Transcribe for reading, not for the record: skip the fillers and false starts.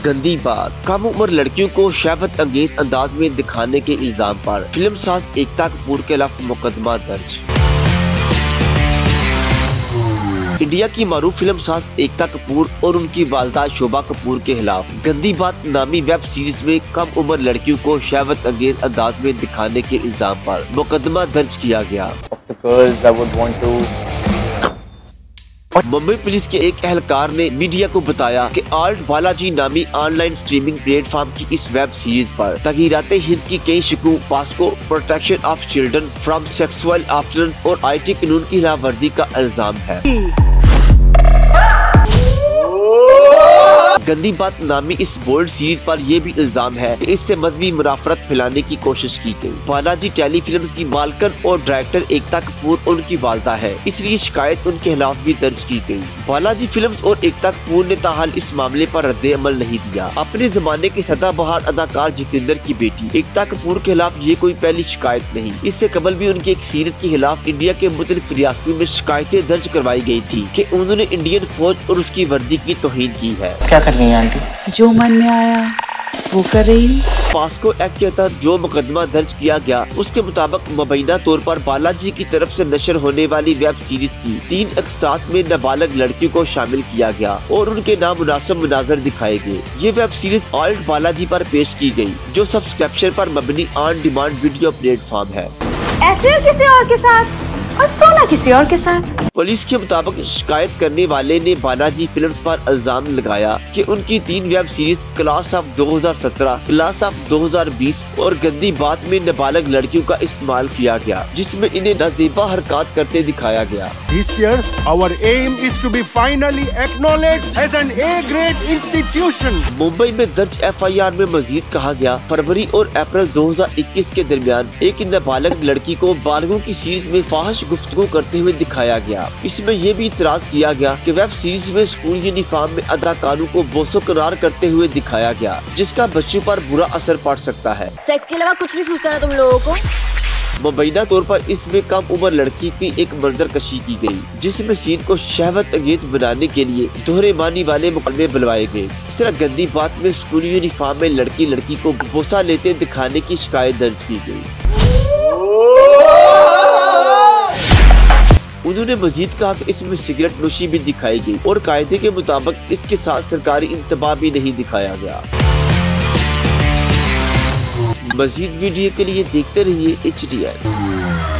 गंदी बात, कम उम्र लड़कियों को शहवत अंगेज अंदाज में दिखाने के इल्जाम पर फिल्म साज एकता कपूर के खिलाफ मुकदमा दर्ज। इंडिया की मारूफ फिल्म साज एकता कपूर और उनकी वालदा शोभा कपूर के खिलाफ गंदी बात नामी वेब सीरीज में कम उम्र लड़कियों को शहवत अंगेज अंदाज में दिखाने के इल्जाम पर मुकदमा दर्ज किया गया। मुंबई पुलिस के एक एहलकार ने मीडिया को बताया कि आर्ट बालाजी नामी ऑनलाइन स्ट्रीमिंग प्लेटफॉर्म की इस वेब सीरीज पर तगीराते हिंद की कई शिकू POCSO, protection of children from sexual offence और IT कानून की खिलाफवर्जी का इल्जाम है। गंदी बात नामी इस बोल्ड सीरीज पर यह भी इल्जाम है कि इससे मजहबी मुनाफरत फैलाने की कोशिश की गई। बालाजी टेलीफिल्म्स की मालकन और डायरेक्टर एकता कपूर उनकी वालदा है, इसलिए शिकायत उनके खिलाफ भी दर्ज की गई। बालाजी फिल्म्स और एकता कपूर ने ताहाल इस मामले पर रद्द अमल नहीं दिया। अपने जमाने के सदाबहार अदाकार जितेंद्र की बेटी एकता कपूर के खिलाफ ये कोई पहली शिकायत नहीं। इससे कबल भी उनकी एक सीरत के खिलाफ इंडिया के मुख्तलिफ रियासतों में शिकायतें दर्ज करवाई गई थी कि उन्होंने इंडियन फौज और उसकी वर्दी की तौहीन की है। क्या कर रही हैं आंटी? जो मन में आया वो कर रही। पास्को एक्ट के तहत जो मुकदमा दर्ज किया गया उसके मुताबिक मुबैना तौर पर बालाजी की तरफ से नशर होने वाली वेब सीरीज की 3 अक़सात में नाबालिग लड़कियों को शामिल किया गया और उनके नामुनासिब मनाज़र दिखाए गए। ये वेब सीरीज आर्ट बालाजी पर पेश की गई, जो सब्सक्रिप्शन पर मबनी ऑन डिमांड वीडियो प्लेटफॉर्म है। ऐसे किसी और के साथ और सोना किसी और के साथ। पुलिस के मुताबिक शिकायत करने वाले ने बालाजी फिल्म्स पर इल्जाम लगाया कि उनकी 3 web series class of 2017, class of 2020 और गंदी बात में नाबालिग लड़कियों का इस्तेमाल किया गया, जिसमें इन्हें नाज़ेबा हरकत करते दिखाया गया। This year, our aim is to be finally acknowledged as an A-grade institution. Mumbai में दर्ज FIR में मजीद कहा गया, फरवरी और अप्रैल 2021 के दरमियान एक नाबालिग लड़की को बालिगों की सीरीज में फाहिश गुफ्तगू करते हुए दिखाया गया। इसमें यह भी इतराज किया गया कि वेब सीरीज में स्कूल यूनिफॉर्म में अदाकारों को बोसो करार करते हुए दिखाया गया, जिसका बच्चों पर बुरा असर पड़ सकता है। सेक्स के अलावा कुछ नहीं सोचता ना तुम लोगों को। मुबैना तौर पर इसमें कम उम्र लड़की की एक मंजर कशी की गई, जिसमें सीन को शहवत अंगेज बनाने के लिए दोहरे मानी वाले मुकदमे बुलवाए गए। इस तरह गंदी बात में स्कूल यूनिफॉर्म में लड़की को बोसा लेते दिखाने की शिकायत दर्ज की गई। उन्होंने मजीद कहा कि इसमें सिगरेट नोशी भी दिखाई गई और कायदे के मुताबिक इसके साथ सरकारी इंतबाह भी नहीं दिखाया गया। मजीद वीडियो के लिए देखते रहिए HDN।